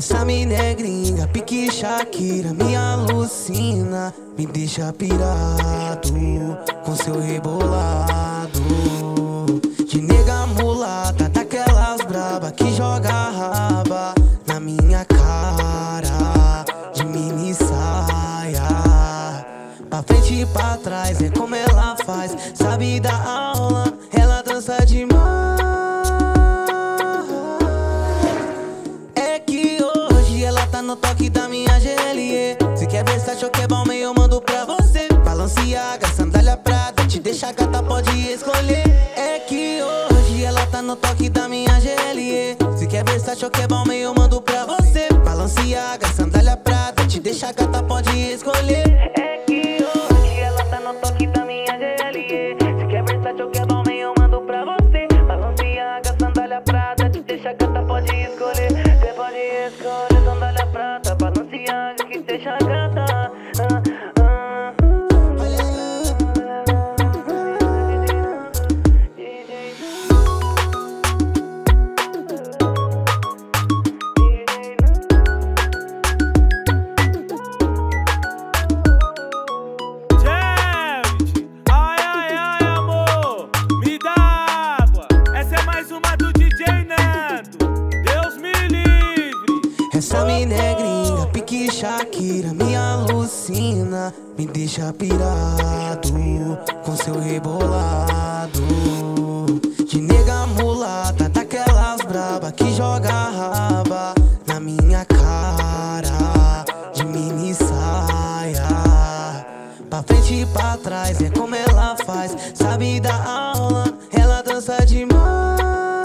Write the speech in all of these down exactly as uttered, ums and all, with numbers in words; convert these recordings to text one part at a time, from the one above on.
Essa mina é gringa, pique Shakira, me alucina, me deixa pirado com seu rebolado. De nega mulata, daquelas braba que joga raba na minha cara, de mini saia. Pra frente e pra trás, é como ela faz, sabe da aula, ela dança demais. É que hoje ela tá no toque da minha G L E. Se quer ver se achou que é bom, eu mando pra você. Balenciaga, sandália prata, te deixa gata, pode escolher. É que hoje ela tá no toque da minha G L E. Se quer ver se achou que é bom, eu mando pra você. Balenciaga, sandália prata, te deixa gata, pode escolher. É que hoje ela tá no toque da minha G L E. Se quer ver se achou que é bom, eu mando pra você. Balenciaga, sandália prata, te deixa gata, pode escolher. Você pode escolher sandália prata, Balenciaga, que deixa gata. Ah, ah. Essa mina é gringa, pique Shakira, me alucina, me deixa pirado com seu rebolado. De nega mulata, daquelas braba que joga raba na minha cara, de mini saia. Pra frente e pra trás, é como ela faz, sabe da aula, ela dança demais.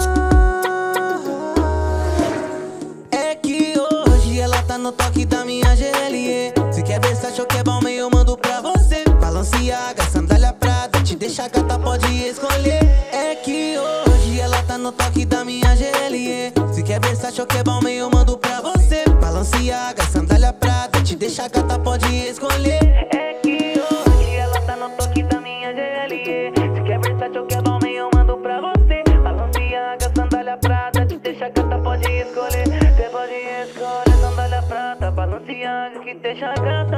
No toque da minha G L E. Se quer ver se achou que é bom, eu mando pra você. Balenciaga, sandália prata, te deixa gata, pode escolher. É que hoje ela tá no toque da minha G L E. Se quer ver se achou que é bom, eu mando pra você. Balenciaga, sandália prata, te deixa gata, pode escolher. É que hoje ela tá no toque da minha G L E. Se quer ver se achou que é bom, eu mando pra você. Balenciaga, sandália prata, te deixa gata, pode escolher. Você pode escolher sandália prata, Balenciaga, que deixa gata.